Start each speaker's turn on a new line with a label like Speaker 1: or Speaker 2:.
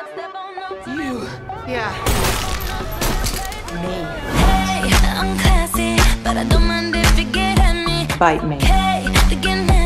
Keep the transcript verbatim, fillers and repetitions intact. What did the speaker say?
Speaker 1: You.
Speaker 2: Yeah.
Speaker 1: Me.
Speaker 3: Hey, I'm classy, but I don't mind if you get at me.
Speaker 1: Bite me.
Speaker 3: Hey, beginning.